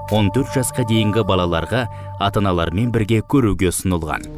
14 жасқа дейінгі балаларға ата-аналармен бірге көруге ұсынылған.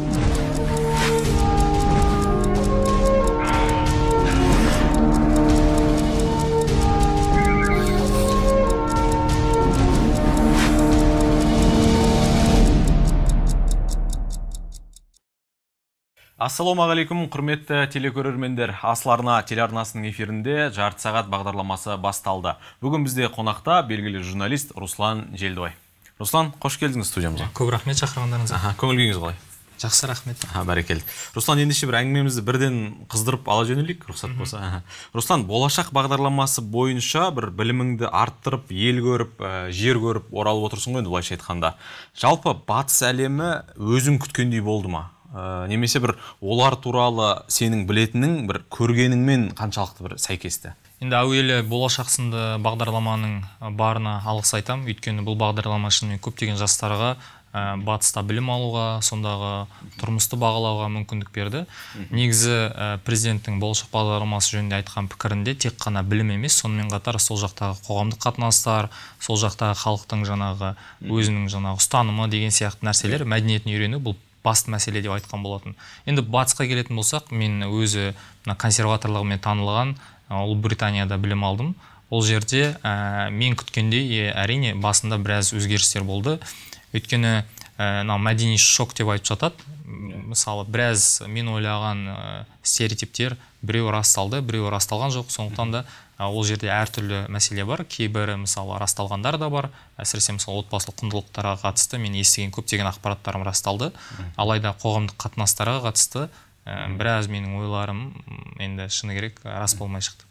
Ассалаумағалейкум, құрметті телекөрермендер. Асыл арна телеарнасының эфирінде жарты сағат бағдарламасы басталды. Бүгін бізде қонақта белгілі журналист Руслан Желдібай. Руслан, қош келдіңіз студиямызға. Көп рахмет шақырғандарыңызға. Көңіл күйіңіз қалай? Жақсы, рахмет. Бәрекелді. Руслан, ендеше бір әңгімемізді бірден қыздырып ала жөнелейік, рұқсат болса. Руслан, болашақ бағдарламасы бойынша бір біліміңді арттырып, ел көріп, жер көріп оралып отырсың ғой, былайша айтқанда. Жалпы батыс әлемі өзің күткендей болды ма? Немесе бір олар туралы сенің білетінің бір көргеніңмен қаншалықты бір сәйкесті? Енді әуелі болашақ сынды бағдарламаның барына алғыс айтам. Өйткені бұл бағдарлама шынымен көптеген жастарға батыста білім алуға, сондағы тұрмысты бағалауға мүмкіндік берді. Негізі президенттің болашақ бағдарламасы жөнінде айтқан пікірінде тек қана білім емес, сонымен қатар сол жақтағы қоғамдық қатынастар, сол жақтағы халықтың жаңағы өзінің жаңағы ұстанымы деген сияқты нәрселер, мәдениетін үйрену бұл басты мәселе деп айтқан болатын. Енді батысқа келетін болсақ, мен өзі консерваторлығымен танылған Ұлыбританияда білім алдым. Ол жерде мен күткендей әрине басында біраз өзгерістер болды. Өйткені мәдени шок деп айтып жатады. Мысалы, біраз мен ойлаған стереотиптер біреу расталды, біреу расталған жоқ. Сондықтан да ол жерде әртүрлі мәселе бар. Кейбірі мысалы расталғандар да бар. Әсіресе мысалы отбасылық құндылықтарға қатысты мен естіген көптеген ақпараттарым расталды. Алайда қоғамдық қатынастарға қатысты біраз менің ойларым енді шыны керек рас болмай шықты.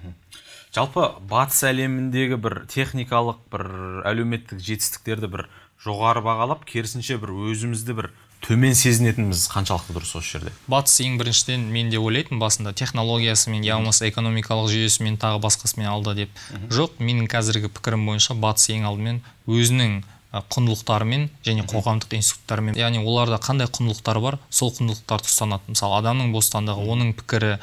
Жалпы батыс әлеміндегі бір техникалық, бір әлеуметтік жетістіктерді бір жоғары бағалап, керісінше бір өзімізді бір төмен сезінетініміз қаншалықты дұрыс осы жерде? Батыс ең біріншіден мен де ойлайтын басында технологиясымен, я болмаса экономикалық жүйесімен тағы басқасымен алды деп. Жоқ, менің қазіргі пікірім бойынша батыс ең алдымен өзінің құндылықтарымен және қоғамдық институттарымен, яғни оларда қандай құндылықтар бар, сол құндылықтарды ұстанады. Мысалы, адамның бостандығы, оның пікірі,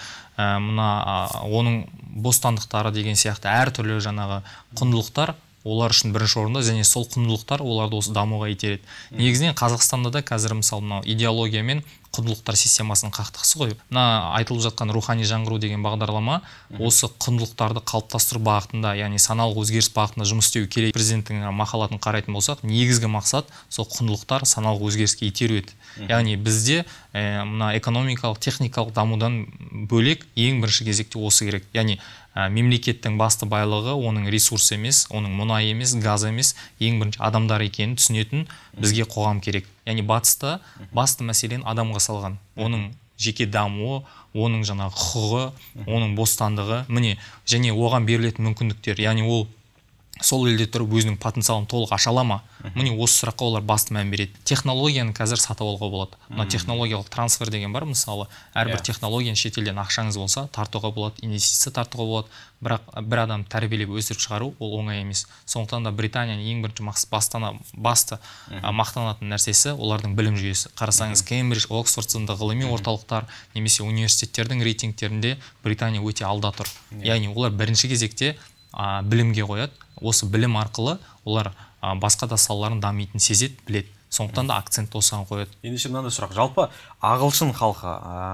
оның бостандықтары деген сияқты әртүрлі жаңағы құндылықтар олар үшін бірінші орында, және сол құндылықтар оларды осы дамуға итереді. Негізінен Қазақстанда да қазір мысалы идеология мен құндылықтар системасының қақтығысы ғой. Мына айтылып жатқан рухани жаңғыру деген бағдарлама осы құндылықтарды қалыптастыру бағытында, яғни саналық өзгеріс бағытында жұмыс істеу керек. Президенттің мақалатын қарайтын болсақ, негізгі мақсат сол құндылықтар саналық өзгеріске итеру еді. Яғни бізде мына экономикалық, техникалық дамудан бөлек ең бірінші кезекте осы керек. Яғни мемлекеттің басты байлығы оның ресурс емес, оның мұнай емес, газ емес, ең бірінші адамдар екенін түсінетін бізге қоғам керек. Яғни батыста басты мәселен адамға салған. Оның жеке дамуы, оның жаңағы құқығы, оның бостандығы, міне, және оған берілетін мүмкіндіктер. Яғни ол сол елде тұрып өзінің потенциалын толық аша ала ма? Міне осы сұраққа олар басты мән береді. Технологияны қазір сатып алуға болады. Мына технологиялық трансфер деген бар, мысалы, әрбір технологияны шетелден ақшаңыз болса, тартуға болады, инвестиция тартуға болады. Бірақ бір адам тәрбиелеп өсіріп шығару ол оңай емес. Сондықтан да Британияның ең бірінші басты мақтанатын нәрсесі олардың білім жүйесі. Қарасаңыз, Кембридж, Оксфорд сынды ғылыми орталықтар немесе университеттердің рейтингтерінде Британия өте алда тұр. Яғни олар бірінші кезекте білімге қояды. Осы білім арқылы олар басқа да салаларын дамитын сезет, білет. Сондықтан да акцент осыған қояды. Ендеше мынандай сұрақ. Жалпы ағылшын халқы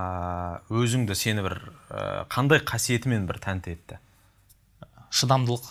өзіңді сені бір қандай қасиетімен бір тәнті етті? Шыдамдылық.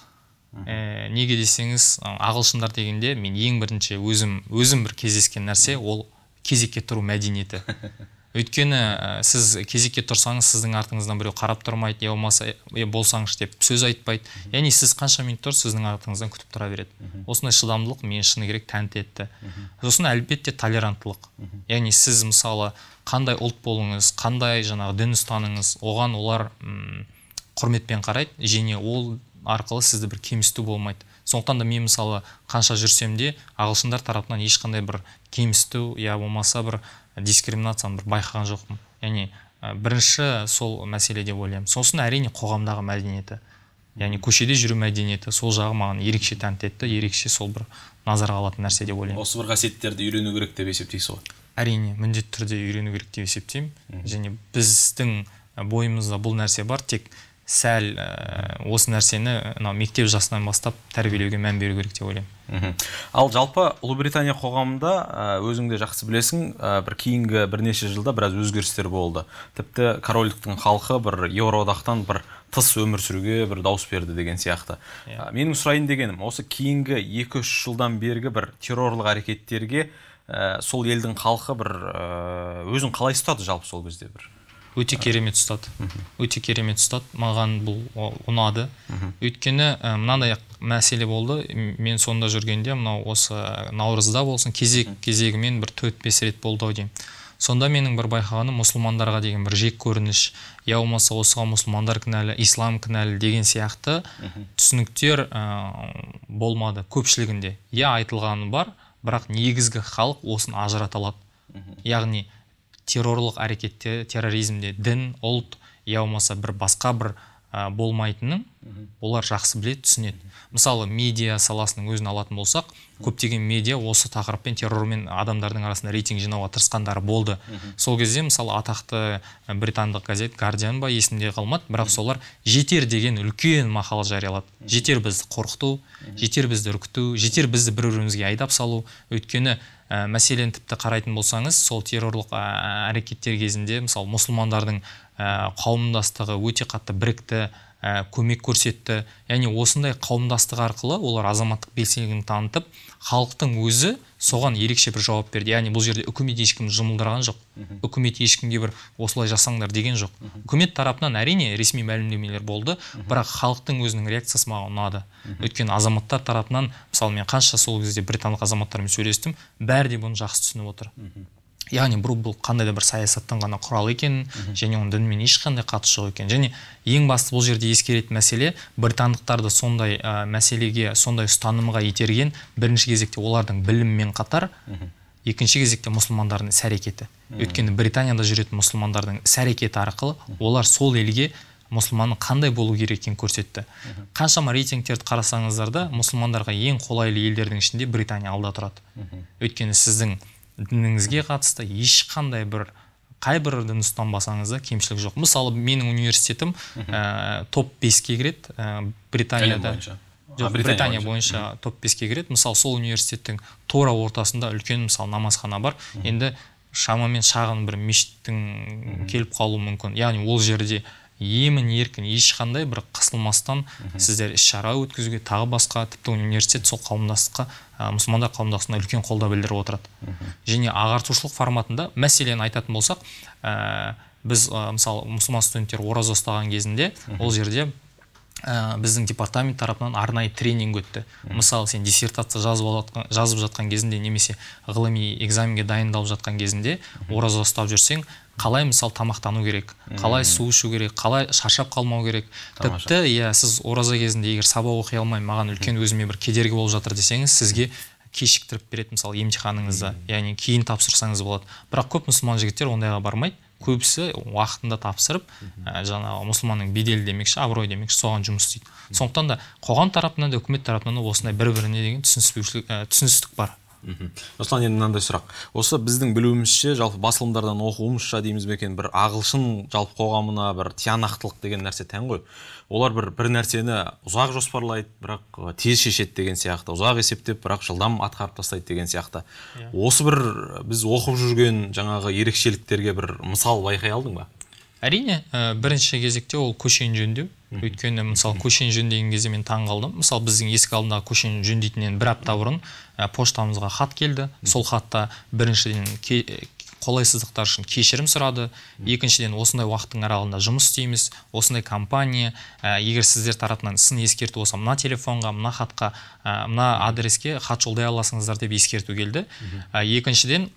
Неге десеңіз, ағылшындар дегенде мен ең бірінші өзім бір кездескен нәрсе ол кезекке тұру мәдениеті. Өйткені сіз кезекке тұрсаңыз, сіздің артыңыздан біреу қарап тұрмайды, я болмаса болсаңыз деп сөз айтпайды. Яғни сіз қанша минут тұрсыз, сіздің артыңыздан күтіп тұра береді. Осындай шыдамдылық мен шыны керек тәнті етті. Сосын әлбетте толеранттылық. Яғни сіз мысалы қандай ұлт болыңыз, қандай жаңағы дін ұстаныңыз, оған олар құрметпен қарайды, және ол арқылы сізді бір кемсіту болмайды. Сондықтан да мен мысалы қанша жүрсем де ағылшындар тарапынан ешқандай бір кемсіту, я болмаса бір дискриминацияны бір байқаған жоқпын. Яғни бірінші сол мәселе деп ойлаймын. Сосын әрине қоғамдағы мәдениеті. Яғни көшеде жүру мәдениеті, сол жағы маған ерекше тәнті етті, ерекше сол бір назарға алатын нәрсе деп ойлаймын. Осы бір қасиеттерді үйрену керек деп есептейсіз ғой? Әрине, міндетті түрде үйрену керек деп есептеймін. Және біздің бойымызда бұл нәрсе бар, тек сәл осы нәрсені мектеп жасынан бастап тәрбиелеуге мән беру керек деп ойлаймын. Ал жалпы Ұлыбритания қоғамында өзің де жақсы білесің, бір кейінгі бірнеше жылда біраз өзгерістер болды. Тіпті корольдіктің халқы бір Еуроодақтан бір тыс өмір сүруге бір дауыс берді деген сияқты. Менің сұрайын дегенім, осы кейінгі 2-3 жылдан бергі бір террорлық әрекеттерге сол елдің халқы бір өзін қалай ұстады жалпы сол кезде бір? Өте керемет ұстады. Өте керемет ұстады. Маған бұл ұнады. Өйткені мынандай мәселе болды. Мен сонда жүргенде, мынау осы наурызда болсын, кезегімен бір 4-5 рет болды деймін. Сонда менің бір байқағаным мұсылмандарға деген бір жек көрініш, я болмаса осыған мұсылмандар кінәлі, ислам кінәлі деген сияқты түсініктер болмады көпшілігінде. Айтылғаны бар, бірақ негізгі халық осын ажырата алады. Яғни террорлық әрекетте, терроризмде дін, ұлт, болмаса бір басқа бір болмайтынын олар жақсы біледі, түсінеді. Мысалы, медиа саласының өзін алатын болсақ, көптеген медиа осы тақырыппен террормен адамдардың арасында рейтинг жинауға тырысқандары болды. Сол кезде, мысалы, атақты британдық газет Guardian ба есімде қалмады, бірақ солар жетер деген үлкен мақала жариялады. Жетер бізді қорқыту, жетер бізді үркіту, жетер бізді бір-бірімізге айдап салу. Өйткені мәселені тіпті қарайтын болсаңыз, сол террорлық әрекеттер кезінде, мысалы, мұсылмандардың қауымдастығы өте қатты бірікті, көмек көрсетті. Яғни осындай қауымдастық арқылы олар азаматтық белсенділігін танытып, халықтың өзі соған ерекше бір жауап берді. Яғни бұл жерде үкімет ешкім жұмылдырған жоқ. Үкімет ешкімге бір осылай жасаңдар деген жоқ. Үкімет тарапынан әрине ресми мәлімдемелер болды, бірақ халықтың өзінің реакциясы маған ұнады. Өйткені азаматтар тарапынан, мысалы, мен қанша сол кезде британдық азаматтармен сөйлестім, бәрі де бұны жақсы түсініп отыр. Яғни бұл қандай да бір саясаттан ғана құрал екенін, және оның дінмен ешқандай қатысы жоқ екенін. Және ең басты бұл жерде ескеретін мәселе, британдықтарды сондай мәселеге, сондай ұстанымға итерген бірінші кезекте олардың біліммен қатар, екінші кезекте мұсылмандардың іс-әрекеті. Өйткені Британияда жүретін мұсылмандардың іс-әрекеті арқылы олар сол елге мұсылманның қандай болу керек екенін көрсетті. Қаншама рейтингтерді қарасаңыздар да, мұсылмандарға ең қолайлы елдердің ішінде Британия алда тұрады. Өйткені сіздің дініңізге қатысты ешқандай бір қай бір дін ұстанбасаңыз да кемшілік жоқ. Мысалы, менің университетім топ 5-ке кіреді Британияда. Британия бойынша топ 5-ке кіреді. Мысалы, сол университеттің тура ортасында үлкен, мысалы, намазхана бар. Енді шамамен шағын бір мешіттің келіп қалуы мүмкін. Яғни ол жерде емін еркін ешқандай бір қысылмастан сіздер іс-шара өткізуге, тағы басқа, тіпті университет сол қауымдастыққа, мұсылмандар қауымдастығына үлкен қолдау білдіріп отырады. Және ағартушылық форматында мәселені айтатын болсақ, біз мысалы мұсылман студенттер ораза ұстаған кезінде ол жерде біздің департамент тарапынан арнайы тренинг өтті. Мысалы, сен диссертация жазып жатқан кезінде, немесе ғылыми экзаменге дайындалып жатқан кезінде ораза ұстап жүрсең, қалай мысалы тамақтану керек, қалай су ішу керек, қалай шаршап қалмау керек. Тіпті сіз ораза кезінде егер сабақ оқи алмай, маған үлкен өзіме бір кедергі болып жатыр десеңіз, сізге кешіктіріп береді, мысалы, емтиханыңызды, яғни кейін тапсырсаңыз болады. Бірақ көп мұсылман жігіттер ондайға бармайды. Көбісі уақытында тапсырып, жаңағы мұсылманның беделі демекші, абырой демекші, соған жұмыс істейді. Сондықтан да қоғам тарапынан да, үкімет тарапынан да осындай бір-біріне деген түсіністік бар. Руслан, енді мынандай сұрақ. Осы біздің білуімізше, жалпы басылымдардан оқуымызша дейміз бе екен, бір ағылшын жалпы қоғамына бір тиянақтылық деген нәрсе тән ғой. Олар бір нәрсені ұзақ жоспарлайды, бірақ тез шешеді деген сияқты, ұзақ есептеп, бірақ жылдам атқарып тастайды деген сияқты. Осы бір біз оқып жүрген жаңағы ерекшеліктерге бір мысал байқай алдың ба? Әрине, бірінші кезекте ол көшені жөндеу. Өйткені, мысалы, көшені жөндеген кезде мен таң қалдым. Мысалы, біздің есік алдындағы көшені жөндейтінен бір апта бұрын поштамызға хат келді. Сол хатта біріншіден қолайсыздықтар үшін кешірім сұрады. Екіншіден, осындай уақыттың аралығында жұмыс істейміз, осындай компания, егер сіздер тарапынан сын ескерту болса, мына телефонға, мына хатқа, мына адреске хат жолдай аласыңыздар деп ескерту келді. Екіншіден,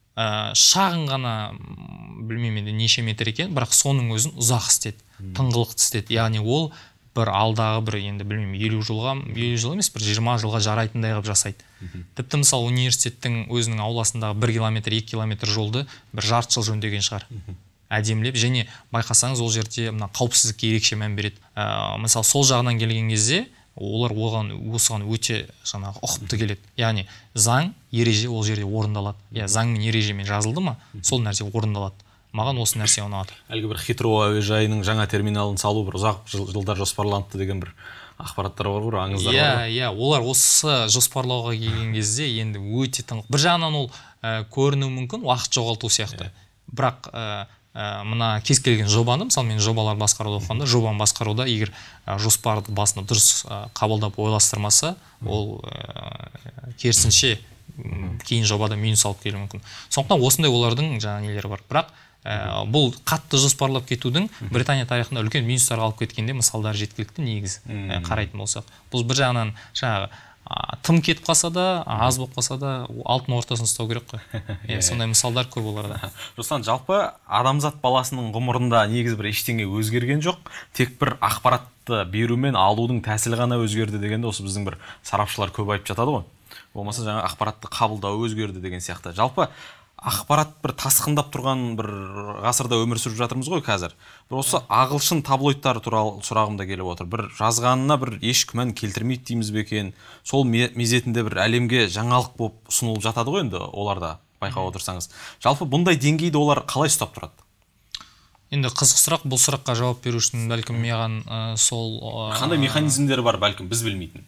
шағын ғана, білмеймін неше метр екен, бірақ соның өзін ұзақ істеді, тыңғылықты істеді. Яғни ол бір алдағы бір, енді білмеймін, 50 жыл емес, бір 20 жылға жарайтындай қылып жасайды. Тіпті мысалы университеттің өзінің ауласындағы 1 километр, 2 километр жолды бір жарты жыл жөндеген шығар. Әдемілеп, және байқасаңыз ол жерде қауіпсіздікке ерекше мән береді. Мысалы сол жағынан келген кезде олар осыған өте жаңағы ұқыпты келеді. Яғни заң, ереже ол жерде орындалады. Заң мен ережемен жазылды ма, сол нәрсе орындалады. маған осы нәрсе ұнады. Әлгі бір Хитроу әуежайының жаңа терминалын салу бір ұзақ жылдар жоспарланыпты деген бір ақпараттар бар ғой, аңыздар бар. Иә, олар осы жоспарлауға келген кезде енді өте тыңғылықты. Бір жағынан ол көрінуі мүмкін уақыт жоғалту сияқты. Бірақ мына кез келген жобаны, мысалы мен жобалар басқаруды оқығанда, жобаны басқаруда егер жоспарды басында дұрыс қабылдап ойластырмаса, ол керісінше кейін жобада минус алып келуі мүмкін. Сондықтан осындай олардың жаңа нелері бар. Бірақ бұл қатты жоспарлап кетудің Британия тарихында үлкен минустарға алып кеткенде мысалдар жеткілікті негізі қарайтын болсақ. Бұл бір жағынан жаңағы тым кетіп қалса да, аз болып қалса да, алтын ортасын ұстау керек қой. Сондай мысалдар көп оларда. Руслан, жалпы адамзат баласының ғұмырында негізі бір ештеңе өзгерген жоқ, тек бір ақпаратты беру мен алудың тәсілі ғана өзгерді дегенде осы біздің бір сарапшылар көп айтып жатады ғой. Болмаса жаңа ақпаратты қабылдау өзгерді деген сияқты. Жалпы ақпарат бір тасқындап тұрған бір ғасырда өмір сүріп жатырмыз ғой қазір. Бір осы ағылшын таблоидтары туралы сұрағым да келіп отыр. Бір жазғанына бір еш күмән келтірмейді дейміз бе екен? Сол мезетінде бір әлемге жаңалық болып ұсынылып жатады ғой енді оларда, байқап отырсаңыз. Жалпы бұндай деңгейді олар қалай ұстап тұрады? Енді қызық сұрақ, бұл сұраққа жауап беру үшін бәлкім маған сол қандай механизмдері бар бәлкім біз білмейтін?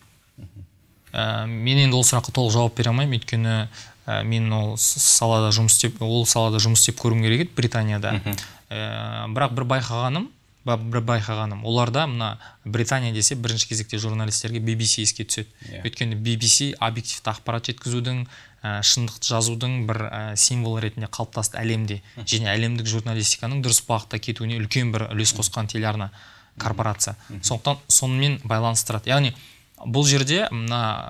Мен енді ол сұраққа толық жауап бере алмаймын, өйткені мен ол салада жұмыс істеп көргім керек еді Британияда. Бірақ бір байқағаным, оларда мына Британия десе бірінші кезекте журналистерге BBC еске түседі. Өйткені BBC объективті ақпарат жеткізудің, шындықты жазудың бір символы ретінде қалыптасты әлемде. Және әлемдік журналистиканың дұрыс бағытта кетуіне үлкен бір үлес қосқан телеарна корпорация. Сондықтан сонымен байланыстырады. Яғни бұл жерде мына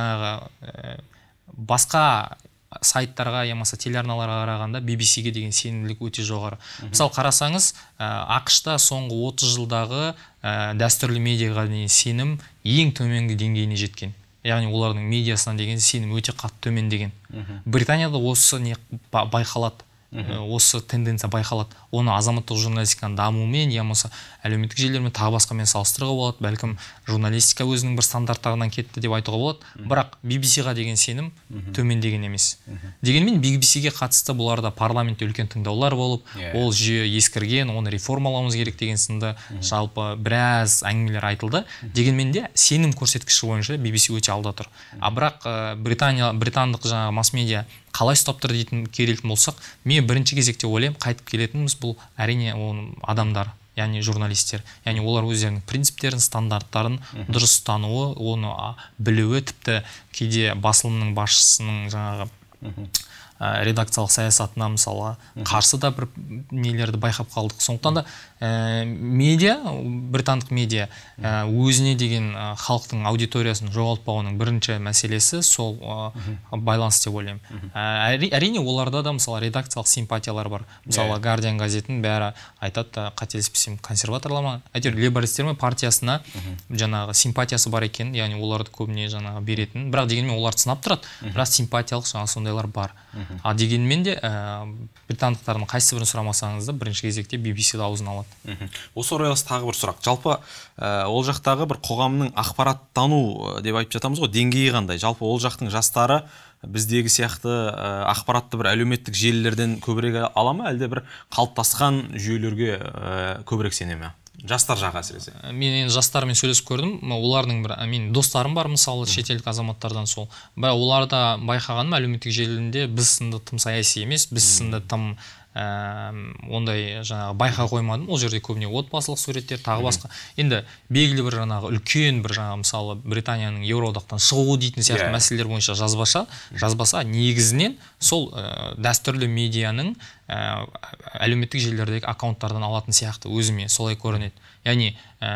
жаңағы басқа сайттарға, ямаса телеарналарға қарағанда BBC-ге деген сенімділік өте жоғары. Мысалы қарасаңыз, ақш-та соңғы 30 жылдағы дәстүрлі медиаға деген сенім ең төменгі деңгейіне жеткен. Яғни олардың медиасына деген сенім өте қатты төмендеген. Британияда осы не байқалады. Осы тенденция байқалады. Оны азаматтық журналистиканың дамуымен, ямаса әлеуметтік желілермен тағы басқамен салыстыруға болады. Бәлкім журналистика өзінің бір стандарттарынан кетті деп айтуға болады. Бірақ BBC-ға деген сенім төмендеген емес. Дегенмен BBC-ге қатысты бұларда парламентте үлкен тыңдаулар болып, ол жүйе ескірген, оны реформалауымыз керек деген сынды жалпы біраз әңгімелер айтылды. Дегенмен де сенім көрсеткіші бойынша BBC өте алда тұр. Бірақ британдық жаңағы масс-медиа қалай ұстап тұр дейтін келетін болсақ, мен бірінші кезекте ойлаймын, қайтып келетініміз бұл әрине адамдар, яғни журналистер. Яғни олар өздерінің принциптерін, стандарттарын дұрыс ұстануы, оны білуі, тіпті кейде басылымның басшысының жаңағы редакциялық саясатына мысалы қарсы да бір нелерді байқап қалдық. Сондықтан да медиа, британдық медиа өзіне деген халықтың аудиториясын жоғалтпауының бірінші мәселесі сол байланыс деп ойлаймын. Әрине оларда да мысалы редакциялық симпатиялар бар. Мысалы Guardian газетін бәрі айтады, қателеспесем консерваторлар ма, әйтеуір лейбористер партиясына жаңағы симпатиясы бар екен, яғни оларды көбіне жаңағы беретін. Бірақ дегенмен оларды сынап тұрады, бірақ симпатиялық жаңағы сондайлар бар. Дегенмен де британдықтардың қайсы бірін сұрамасаңыз да бірінші кезекте BBC-ді аузына алады. Осы орайлас тағы бір сұрақ. Жалпы ол жақтағы бір қоғамның ақпараттану деп айтып жатамыз ғой, деңгейі қандай? Жалпы ол жақтың жастары біздегі сияқты ақпаратты бір әлеуметтік желілерден көбірек ала ма, әлде бір қалыптасқан жүйелерге көбірек сене ме? Жастар жағы әсіресе. Мен жастармен сөйлесіп көрдім. Олардың бір мен достарым бар, мысалы шетелдік азаматтардан сол. Оларда байқағаным әлеуметтік желілерінде біз сынды тым саяси емес, біз сынды тым ондай жаңағы байқа қоймадым. Ол жерде көбіне отбасылық суреттер, тағы басқа. Енді белгілі бір жаңағы үлкен бір жаңағы мысалы Британияның Еуроодақтан шығуы дейтін сияқты мәселелер бойынша жазбаса негізінен сол дәстүрлі медианың әлеуметтік желілердегі аккаунттардан алатын сияқты өзіме солай көрінеді. Яғни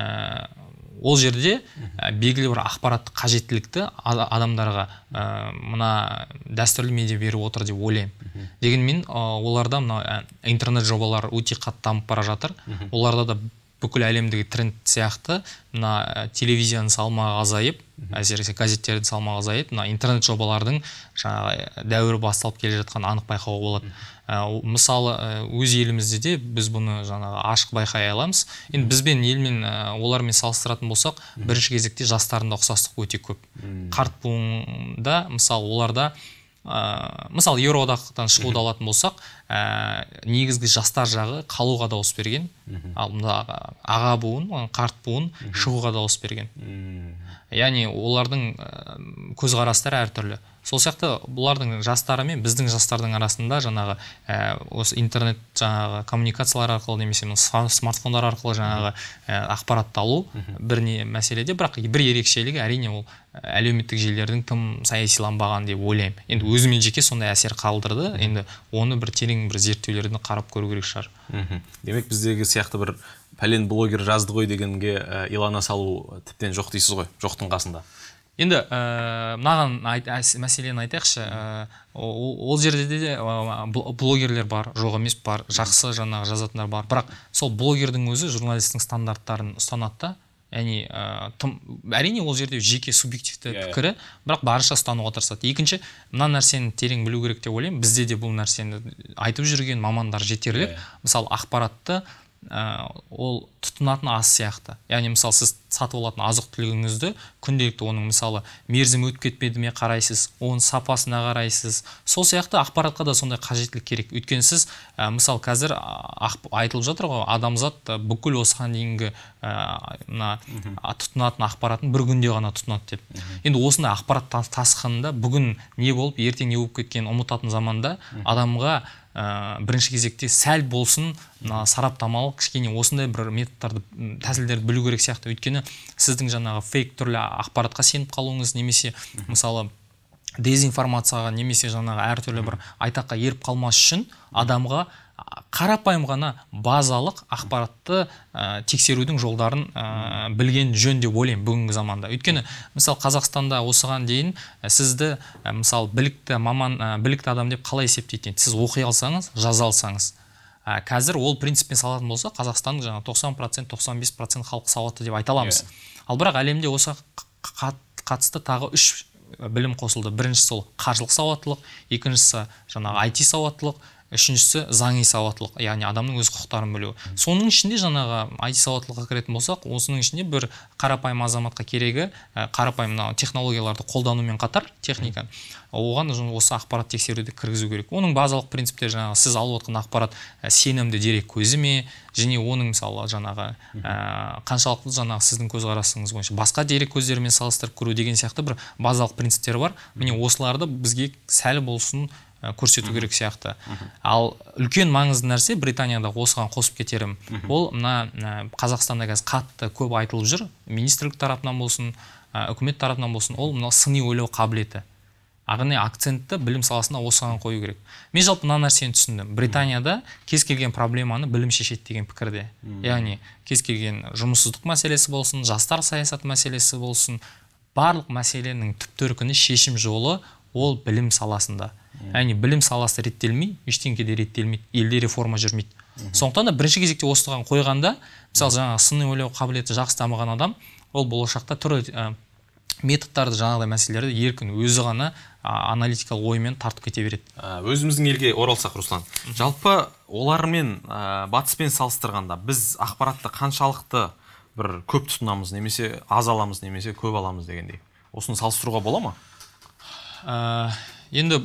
ол жерде белгілі бір ақпараттық қажеттілікті адамдарға мына дәстүрлі медиа беріп отыр деп ойлаймын. Дегенмен оларда мына интернет жобалар өте қатты дамып бара жатыр. Оларда да бүкіл әлемдегі тренд сияқты мына телевизияның салмағы азайып, әсіресе газеттердің салмағы азайып, мына интернет жобалардың жаңағы дәуірі басталып келе жатқан анық байқауға болады. Мысалы өз елімізде де біз бұны жаңағы ашық байқай аламыз. Енді бізбен елмен олармен салыстыратын болсақ, бірінші кезекте жастарында ұқсастық өте көп. Қарт буында мысалы оларда мысалы Еуроодақтан шығуды алатын болсақ, негізгі жастар жағы қалуға дауыс берген, ал мына аға буын, қарт буын шығуға дауыс берген. Яғни олардың көзқарастары әртүрлі. Сол сияқты бұлардың жастары мен біздің жастардың арасында жаңағы осы интернет жаңағы коммуникациялар арқылы немесе смартфондар арқылы жаңағы ақпаратты алу бір мәселеде, бірақ бір ерекшелігі әрине ол әлеуметтік желілердің тым саясиланбаған деп ойлаймын. Енді өзіме жеке сондай әсер қалдырды. Енді оны бір терең бір зерттеулерден қарап көру керек шығар. Демек біздегі сияқты бір пәлен блогер жазды ғой дегенге илана салу тіптен жоқ дейсіз ғой, жоқтың қасында. Енді мынаған мәселені айтайықшы, ол жерде де блогерлер бар, жоқ емес бар, жақсы жаңағы жазатындар бар, бірақ сол блогердің өзі журналистің стандарттарын ұстанады да. Яғни әрине ол жерде жеке субъективті пікірі, бірақ барынша ұстануға тырысады. Екінші, мына нәрсені терең білу керек деп ойлаймын. Бізде де бұл нәрсені айтып жүрген мамандар жетерлік. Мысалы, ақпаратты ол тұтынатын ас сияқты. Яғни мысалы сіз сатып алатын азық-түлігіңізді күнделікті оның мысалы мерзімі өтіп кетпеді ме қарайсыз, оның сапасына қарайсыз. Сол сияқты ақпаратқа да сондай қажеттілік керек. Өйткені сіз мысалы қазір айтылып жатыр ғой, адамзат бүкіл осыған дейінгі тұтынатын ақпаратын бір күнде ғана тұтынады деп. Енді осындай ақпарат тасқынында бүгін не болып, ертең не болып кеткенін ұмытатын заманда адамға бірінші кезекте сәл болсын сараптамалық кішкене осындай бір методтарды, тәсілдерді білу керек сияқты. Өйткені сіздің жаңағы фейк түрлі ақпаратқа сеніп қалуыңыз немесе мысалы дезинформацияға немесе жаңағы әртүрлі бір айтаққа еріп қалмас үшін адамға қарапайым ғана базалық ақпаратты тексерудің жолдарын білген жөн деп ойлаймын бүгінгі заманда. Өйткені мысалы Қазақстанда осыған дейін сізді мысалы білікті адам деп қалай есептейтін? Сіз оқи алсаңыз, жаза алсаңыз. Қазір ол принциппен салатын болса, Қазақстанның жаңа 90%, 95% халық сауатты деп айта аламыз. Ал бірақ әлемде осы қатысты тағы 3 білім қосылды. Біріншісі сол қаржылық сауаттылық, екіншісі жаңағы IT сауаттылық, үшіншісі заңи сауаттылық, яғни адамның өз құқықтарын білуі. Соның ішінде жаңағы IT сауаттылыққа кіретін болсақ, осының ішінде бір қарапайым азаматқа керегі қарапайым технологияларды қолданумен қатар техника, оған осы ақпарат тексеруді кіргізу керек. Оның базалық принциптері жаңағы сіз алып отқан ақпарат сенімді дерек көзі ме, және оның мысалы жаңағы қаншалықты жаңағы сіздің көзқарасыңыз бойынша басқа дерек көздерімен салыстырып көру деген сияқты бір базалық принциптері бар. Міне осыларды бізге сәл болсын көрсету керек сияқты. Ал үлкен маңызды нәрсе Британияда осыған қосып кетерім. Ол мына Қазақстанда қазір қатты көп айтылып жүр, министрлік тарапынан болсын, үкімет тарапынан болсын, ол мына сыни ойлау қабілеті. Яғни акцентті білім саласына осыған қою керек. Мен жалпы мына нәрсені түсіндім. Британияда кез келген проблеманы білім шешеді деген пікірде. Яғни кез келген жұмыссыздық мәселесі болсын, жастар саясаты мәселесі болсын, барлық мәселенің түп төркіні шешім жолы ол білім саласында. Яғни білім саласы реттелмей, ештеңке де реттелмейді, елде реформа жүрмейді. Сондықтан да бірінші кезекте осыған қойғанда, мысалы жаңағы сыни ойлау қабілеті жақсы дамыған адам, ол болашақта түрлі методтарды жаңағыдай мәселелерді еркін өзі ғана аналитикалық оймен тартып кете береді. Өзіміздің елге оралсақ, Руслан, жалпы олармен батыспен салыстырғанда біз ақпаратты қаншалықты бір көп тұтынамыз, немесе аз аламыз, немесе көп аламыз дегендей. Осыны салыстыруға бола ма? Енді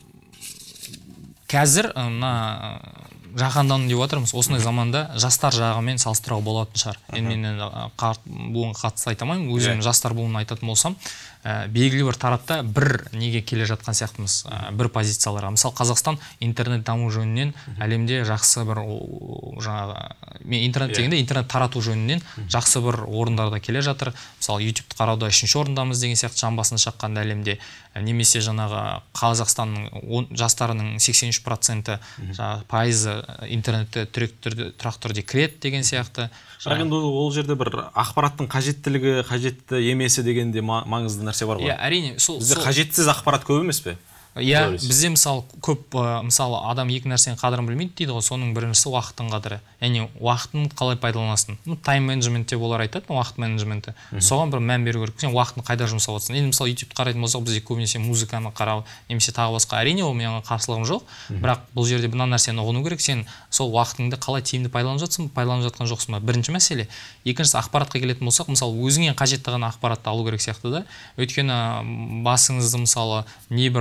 қазір мына жаһандану деп отырмыз. Осындай заманда жастар жағымен салыстыруға болатын шығар. Енді мен буынға қатысты айта алмаймын. Өзім жастар буынын айтатын болсам, белгілі бір тарапта бір неге келе жатқан сияқтымыз, бір позицияларға. Мысалы, Қазақстан интернет даму жөнінен әлемде жақсы бір жаңағы мен интернет дегенде интернет тарату жөнінен жақсы бір орындарда келе жатыр. Мысалы, YouTube-ті қарауда 3-ші орындамыз деген сияқты жан басына шаққанда әлемде, немесе жаңағы Қазақстанның жастарының 83% пайызы интернетті тұрақты түрде кіреді деген сияқты. Бірақ енді ол жерде бір ақпараттың қажеттілігі, қажетті емесі дегенде маңызды нәрсе бар ғой. Әрине, бізде қажетсіз ақпарат көп емес пе? Бізде мысалы көп, мысалы адам екі нәрсенің қадірін білмейді дейді ғой, соның біріншісі уақыттың қадірі. Яғни уақытын қалай пайдаланасың. Тайм менеджмент деп олар айтады, уақыт менеджменті. Соған бір мән беру керек. Сен уақытын қайда жұмсап отырсың? Енді мысалы YouTube-ті қарайтын болсақ, бізде көбінесе музыканы қарау, немесе тағы басқа. Әрине ол менің қарсылығым жоқ, бірақ бұл жерде мына нәрсені ұғыну керек. Сен сол уақытыңды қалай тиімді пайдаланып жатсың, пайдаланып жатқан жоқсың ба? Бірінші мәселе. Екіншісі, ақпаратқа келетін болсақ, мысалы өзіңе қажетті ғана ақпаратты алу керек сияқты да. Өйткені басыңызды мысалы не бір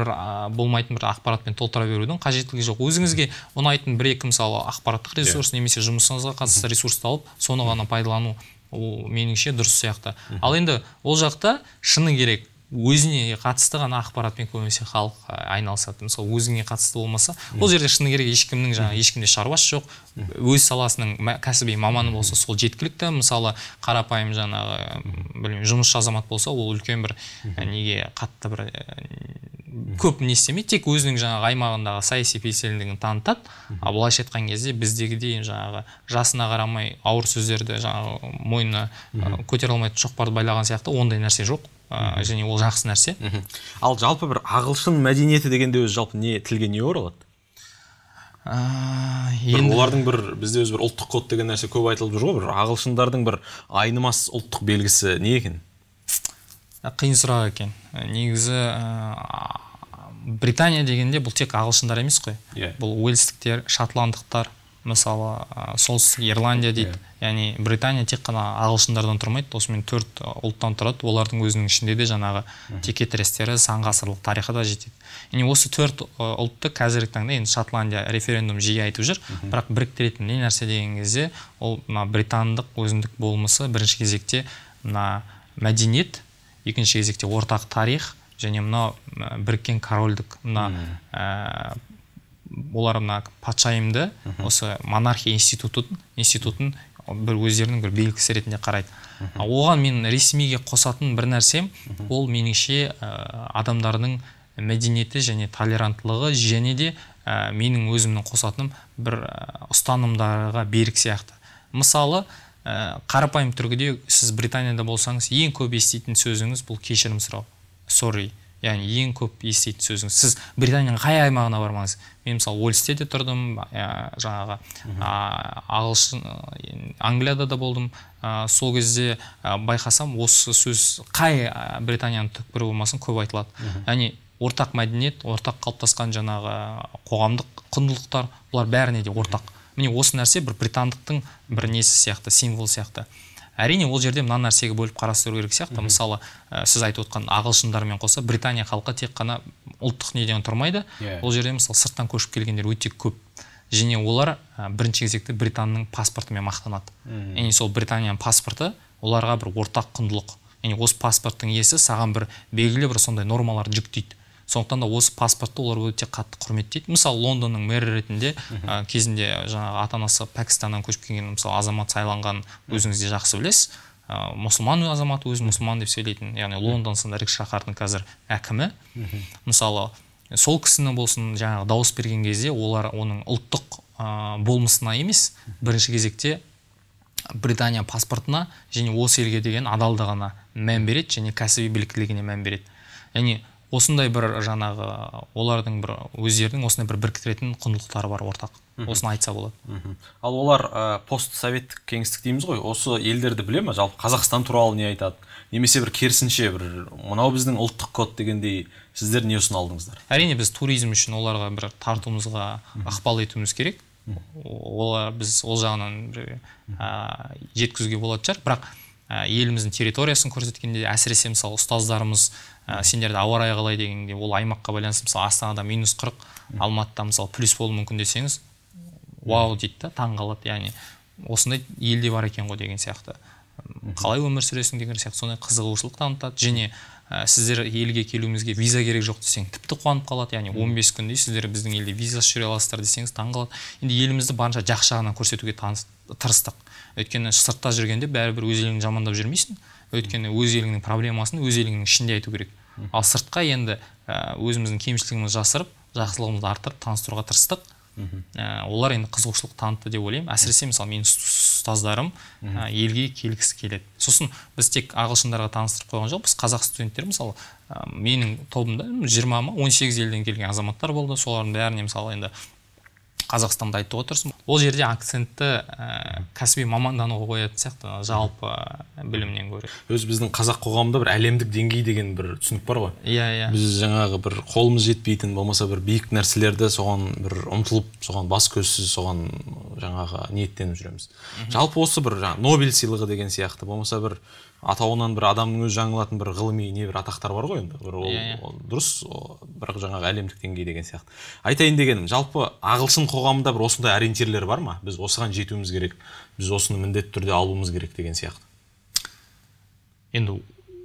болмайтын бір ақпаратпен толтыра берудің қажеттілігі жоқ. Өзіңізге ұнайтын бір-екі мысалы ақпараттық ресурс немесе жұмысыңызға қатысты ресурсты алып, соны ғана пайдалану ол меніңше дұрыс сияқты. Ал енді ол жақта шыны керек өзіне қатысты ғана ақпаратпен көбінесе халық айналысады. Мысалы өзіңе қатысты болмаса, ол жерде шыны керек ешкімнің ешкімде шаруасы жоқ. Өз саласының кәсіби маманы болса, сол жеткілікті. Мысалы қарапайым жұмысшы азамат болса, ол үлкен бір неге қатты бір көп не істемейді, тек өзінің аймағындағы саяси белсенділігін танытады. Ал былайша айтқан кезде біздегідей жасына қарамай ауыр сөздерді мойнына көтере алмайтын шоқпарды байлаған сияқты ондай нәрсе жоқ. Және ол жақсы нәрсе. Ал жалпы бір ағылшын мәдениеті дегенде өзі жалпы тілге не оралады? Олардың бізде өзі бір ұлттық код деген нәрсе көп айтылып жүр ғой, бір ағылшындардың бір айнымас ұлттық белгісі не екен? Қиын сұрақ екен. Негізі Британия дегенде бұл тек ағылшындар емес қой. Бұл уэльстіктер, шотландықтар, мысалы солтүстік Ирландия дейді. Яғни Британия тек қана ағылшындардан тұрмайды, осымен 4 ұлттан тұрады. Олардың өзінің ішінде де текетірестері сан ғасырлық тарихы да жетеді. Яғни осы 4 ұлтты қазіргі таңда енді Шотландия референдум жиі айтып жүр, бірақ біріктіретін не нәрсе деген кезде ол британдық өзіндік болмысы бірінші кезекте мәдениет, екінші кезекте ортақ тарих және біріккен корольдік олар патшайымды осы монархия институтын бір өздерінің бір белгісі ретінде қарайды. Оған мен ресмиге қосатын бір нәрсем, ол меніңше адамдардың мәдениеті және толеранттылығы, және де менің өзімнің қосатыным бір ұстанымдарға берік сияқты. Мысалы, қарапайым түргіде сіз Британияда болсаңыз, ең көп еститін сөзіңіз бұл кешірім сұрау. Sorry. Яғни ең көп еститін сөзіңіз. Сіз Британияның қай аймағына бармаңыз. Мен мысалы Уэльсте де тұрдым, Англияда да болдым. Сол кезде байқасам, осы сөз қай Британияның түкпірі болмасын көп айтылады. Яғни ортақ мәдениет, ортақ қалыптасқан қоғамдық құндылықтар, бұлар бәріне де ортақ. Міне осы нәрсе бір британдықтың бір несі сияқты, символ сияқты. Әрине ол жерде мына нәрсеге бөліп қарастыру керек сияқты. Мысалы, сіз айтып отқан ағылшындармен қоса Британия халқы тек қана ұлттық неден тұрмайды. Ол жерде мысалы сырттан көшіп келгендер өте көп. Және олар бірінші кезекте Британның паспортымен мақтанады. Яғни сол Британияның паспорты оларға бір ортақ құндылық. Яғни осы паспорттың иесі саған бір белгілі бір сондай нормалар жүктейді. Сондықтан да осы паспортты олар өте қатты құрметтейді. Мысалы, Лондонның мэрі ретінде кезінде ата-анасы Пәкістаннан көшіп келген мысалы азамат сайланған өзіңіз де жақсы білесіз. Мұсылман азамат, өзі мұсылман деп сөйлейтін. Яғни Лондон сынды ірі шаһардың қазір әкімі. Мысалы, сол кісіні болсын дауыс берген кезде олар оның ұлттық болмысына емес, бірінші кезекте Британия паспортына және осы елге деген адалдығына мән береді және кәсіби біліктілігіне мән береді. Яғни осындай бір олардың бір өздерінің осындай бір біріктіретін құндылықтары бар ортақ. Осыны айтса болады. Ал олар постсоветтік кеңістік дейміз ғой, осы елдерді біле ме? Жалпы Қазақстан туралы не айтады? Немесе бір керісінше бір мынау біздің ұлттық код дегендей сіздер не ұсына алдыңыздар? Әрине біз туризм үшін оларға бір тартуымызға ықпал етуіміз керек. Біз ол жағынан жеткізуге болады шығар, бірақ еліміздің территориясын көрсеткенде әсіресе мысалы ұстаздарымыз сендерді ауа райы қалай дегенде ол аймаққа байланысты мысалы Астанада -40, Алматыда мысалы плюс болуы мүмкін десеңіз, вау дейді да, таң қалады. Яғни осындай елде бар екен ғой деген сияқты. Қалай өмір сүресің деген сияқты сондай қызығушылық танытады. Және сіздер елге келуімізге виза керек жоқ десең тіпті қуанып қалады. Яғни 15 күндей сіздер біздің елде визасыз жүре аласыздар десеңіз таң қалады. Енді елімізді барынша жақсы жағынан көрсетуге тырыстық. Өйткені сыртта жүргенде бәрібір өз еліңді жамандап жүрмейсің. Өйткені өз еліңнің проблемасын өз еліңнің ішінде айту керек. Ал сыртқа енді өзіміздің кемшілігімізді жасырып, жақсылығымызды арттырып таныстыруға тырыстық. Олар енді қызығушылық танытты деп ойлаймын. Әсіресе мысалы менің ұстаздарым елге келгісі келеді. Сосын біз тек ағылшындарға таныстырып қойған жоқ, біз қазақ студенттер мысалы менің тобымда 20-18 елден келген азаматтар болды. Солардың бәріне мысалы енді Қазақстанда айтып отырсың. Ол жерде акцентті кәсіби мамандануға қоятын сияқты, жалпы білімнен гөрі. Өз біздің қазақ қоғамында бір әлемдік деңгей деген бір түсінік бар ғой. Иә. Біз жаңағы бір қолымыз жетпейтін, болмаса бір биік нәрселерді соған бір ұмтылып, соған бас көзсіз, соған жаңағы ниеттеніп жүреміз. Жалпы осы бір Нобель сыйлығы деген сияқты, болмаса бір атауынан бір адамның өзі жаңылатын бір ғылыми не бір атақтар бар ғой енді. Ол дұрыс, бірақ жаңағы әлемдік деңгей деген сияқты. Айтайын дегенім, жалпы ағылшын қоғамында бір осындай ориентирлер бар ма? Біз осыған жетуіміз керек, біз осыны міндетті түрде алуымыз керек деген сияқты. Енді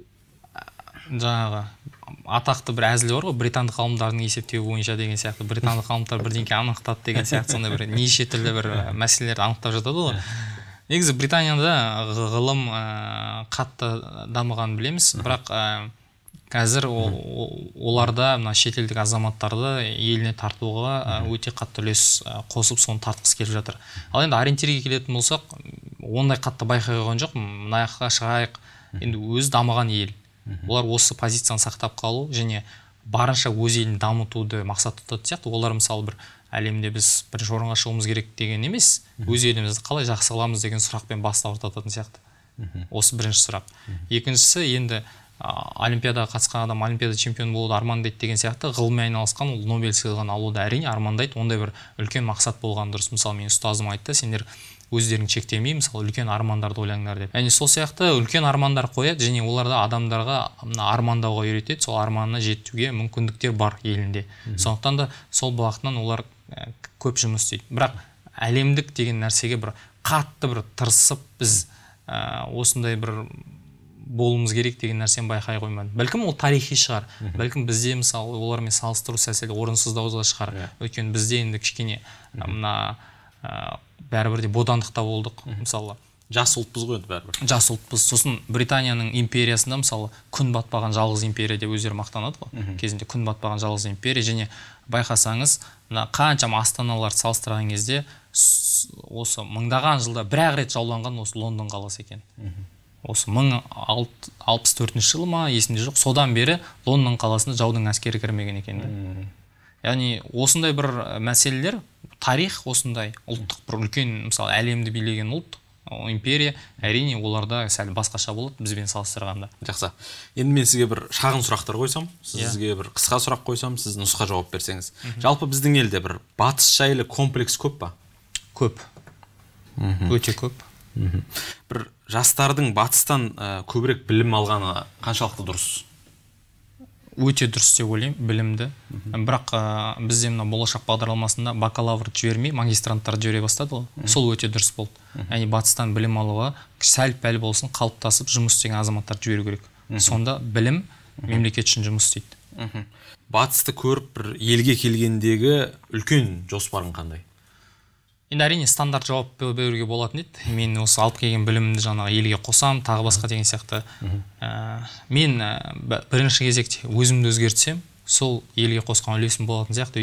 жаңағы атақты бір әзіл бар ғой, британдық ғалымдардың есептеуі бойынша деген сияқты, британдық ғалымдар бірдеңке анықтады деген сияқты, сондай бір неше түрлі бір мәселелерді анықтап жатады ғой. Негізі Британияда ғылым қатты дамығанын білеміз, бірақ қазір оларда шетелдік азаматтарды еліне тартуға өте қатты үлес қосып, соны тартқысы келіп жатыр. Ал енді ориентирге келетін болсақ, ондай қатты байқай қойған жоқ, мына жаққа шығайық, енді өзі дамыған ел. Олар осы позицияны сақтап қалу және барынша өз елін дамытуды мақсат тұтатын сияқты. Олар мысалы бір әлемде біз бірінші орынға шығуымыз керек деген емес, өз елімізді қалай жақсы қыламыз деген сұрақпен бастап ортатын сияқты. Осы бірінші сұрақ. Екіншісі, енді олимпиадаға қатысқан адам олимпиада чемпионы болуды армандайды деген сияқты, ғылыммен айналысқан ол Нобель сыйлығын алуды әрине армандайды. Ондай бір үлкен мақсат болған дұрыс. Мысалы, мен ұстазым айтты, сендер өздерің шектемей, мысалы, үлкен армандарды ойлаңдар деп. Яғни сол сияқты үлкен армандар қояды және оларда адамдарға армандауға үйретеді. Сол арманына жетуге мүмкіндіктер бар елінде. Сондықтан да сол бағытынан олар көп жұмыс істейді. Бірақ әлемдік деген нәрсеге бір қатты бір тырысып біз осындай бір болуымыз керек деген нәрсені байқай қоймадым. Бәлкім ол тарихи шығар. Бәлкім бізде мысалы олармен салыстыру сәл орынсыздау да шығар. Өйткені бізде енді кішкене бәрібір де бодандықта болдық. Мысалы, жас ұлтпыз ғой бәрібір. Жас ұлтпыз. Сосын Британияның империясында мысалы күн батпаған жалғыз империя деп өздері мақтанады ғой. Кезінде күн батпаған жалғыз империя, және байқасаңыз, қаншама астаналарды салыстырған кезде осы мыңдаған жылда бір-ақ рет жауланған осы Лондон қаласы екен. Осы 1064 жылы ма, есімде жоқ. Содан бері Лондон қаласында жаудың әскері кірмеген екен. Яғни осындай бір мәселелер, тарих осындай ұлттық бір үлкен, мысалы, әлемді билеген ұлт, империя, әрине оларда сәл басқаша болады бізбен салыстырғанда. Жақсы. Енді мен сізге бір шағын сұрақтар қойсам, сізге бір қысқа сұрақ қойсам, сіз нұсқа жауап берсеңіз. Жалпы біздің елде бір батыс жайлы комплекс көп па? Көп. Өте көп. Бір жастардың батыстан көбірек білім алғаны қаншалықты дұрыс? Өте дұрыс деп ойлаймын, білімді. Бірақ бізде мына болашақ бағдарламасында бакалавр жібермей, магистранттарды жібере бастады ғой. Сол өте дұрыс болды. Яғни батыстан білім алуға сәл-пәл болсын қалыптасып жұмыс істеген азаматтарды жіберу керек. Сонда білім мемлекет үшін жұмыс істейді. Батысты көріп бір елге келгендегі үлкен жоспарың қандай? Енді әрине стандарт жауап беруге болатын еді. Мен осы алып келген білімді жаңағы елге қосам, тағы басқа деген сияқты. Мен бірінші кезекте өзімді өзгертсем, сол елге қосқан үлесім болатын сияқты.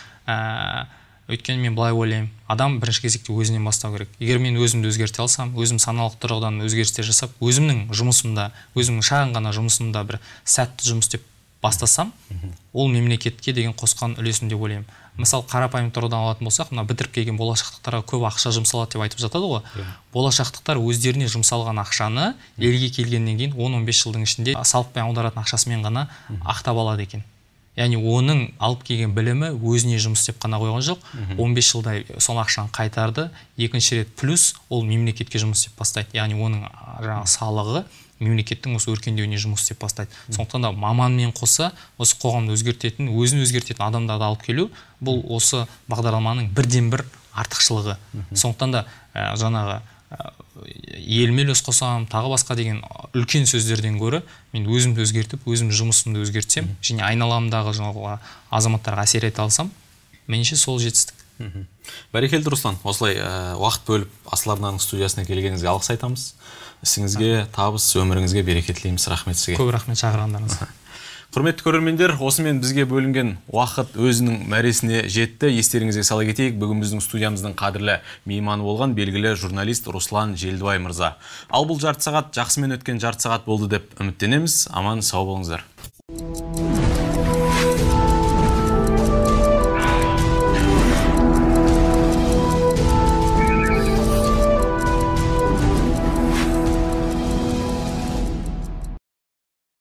Өйткені мен былай ойлаймын, адам бірінші кезекте өзінен бастау керек. Егер мен өзімді өзгерте алсам, өзім саналық тұрғыдан өзгерістер жасап, өзімнің жұмысымда, өзімнің шағын ғана жұмысымда бір сәтті жұмыс істеп бастасам, ол мемлекетке деген қосқан үлесім деп ойлаймын. Мысалы, қарапайым тұрғыдан алатын болсақ, мына бітіріп келген болашақтықтарға көп ақша жұмсалады деп айтып жатады ғой. Болашақтықтар өздеріне жұмсалған ақшаны елге келгеннен кейін 10-15 жылдың ішінде салықпен аударатын ақшасымен ғана ақтап алады екен. Яғни оның алып келген білімі өзіне жұмыс істеп қана қойған жоқ, 15 жылда сол ақшаны қайтарды, екінші рет плюс ол мемлекетке жұмыс істеп бастайды. Яғни оның салығы мемлекеттің осы өркендеуіне жұмыс істеп бастайды. Сондықтан да маманмен қоса осы қоғамды өзгертетін, өзін өзгертетін адамдарды алып келу, бұл осы бағдарламаның бірден бір артықшылығы. Сондықтан да жаңағы еліме үлес қосам, тағы басқа деген үлкен сөздерден гөрі мен өзімді өзгертіп, өзім жұмысымды өзгертсем, және айналамдағы азаматтарға әсер ете алсам, меніңше сол жетістік. Бәрекелді, Руслан, осылай уақыт бөліп Асыл арнаның студиясына келгеніңізге алғыс айтамыз. Ісіңізге табыс, өміріңізге береке тілейміз. Рахмет сізге. Көп рахмет шақырғандарыңызға. Құрметті көрермендер, осымен бізге бөлінген уақыт өзінің мәресіне жетті. Естеріңізге сала кетейік, бүгін біздің студиямыздың қадірлі мейманы болған белгілі журналист Руслан Желдібай мырза. Ал бұл жарты сағат жақсымен өткен жарты сағат болды деп үміттенеміз. Аман сау болыңыздар.